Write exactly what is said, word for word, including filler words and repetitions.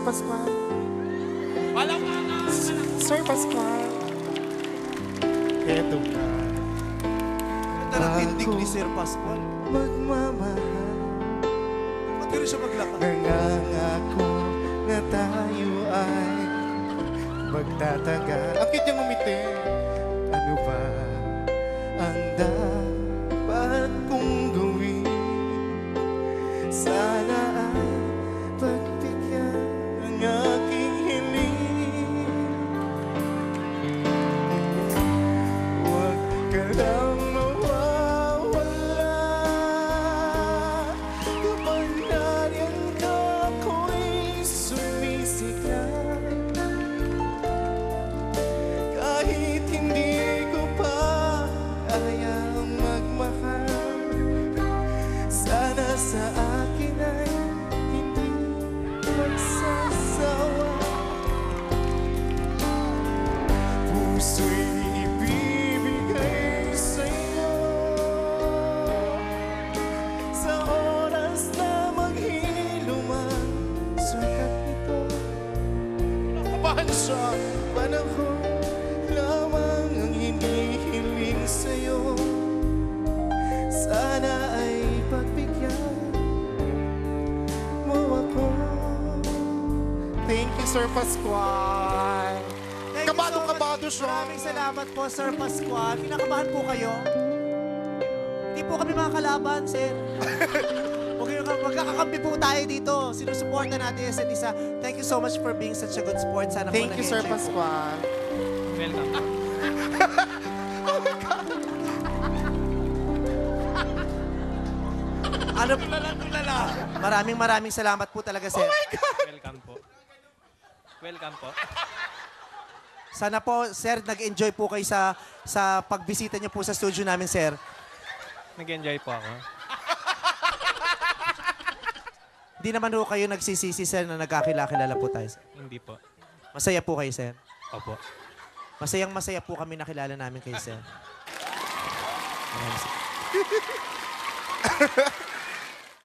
Pascual. Walang mana. Sir Pascual. Eto na. Ito na tindig ni Sir Pascual. Magmamahal. Ba't gano'n siya maglakad? Nangangako na tayo ay magtatagal. Ang cute niyang umiti. Ano ba ang dapat kong gawin? Sana ay pagbigyan ng aking hiling. Huwag ka lang mawawala kapag nariyan ka ako'y sumisikat. Kahit hindi ko pa kaya magmahal, sana sa akin ay hindi magsasawa. Puso'y ibibigay sa'yo sa oras na maghilo man sukat nito. Nakabahan siya. Panahon lamang ang hinihiling sa'yo. Sana ay pagbigyan mo ako. Thank you, Sir Pascual. Thank you so much. Kabado-kabado siya. Maraming salamat po, Sir Pascual. Kinakabahan po kayo? Hindi po kami mga kalaban, sir. Huwag kayo, magkakakampi po tayo dito. Sinusuporta natin isa't isa. Thank you so much for being such a good sport. Sana po Thank you, Sir nag-enjoy po. Pascual. Welcome. Ano, maraming maraming salamat po talaga, sir. Welcome po. Welcome po. Sana po, sir, nag-enjoy po kayo sa sa pagbisita niyo po sa studio namin, sir. Nag-enjoy po ako. Hindi naman po kayo nagsisisi, sir, na nagkakilala po tayo. Hindi po. Masaya po kayo, sir. Opo. Masayang masaya po kami nakilala namin kayo, sir. Maraming salamat.